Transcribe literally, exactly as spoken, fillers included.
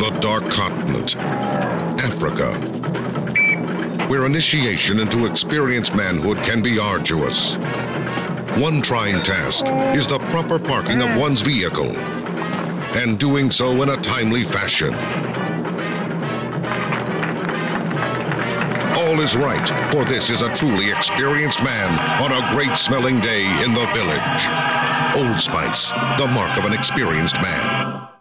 The Dark Continent, Africa, where initiation into experienced manhood can be arduous. One trying task is the proper parking of one's vehicle, and doing so in a timely fashion. All is right, for this is a truly experienced man on a great smelling day in the village. Old Spice, the mark of an experienced man.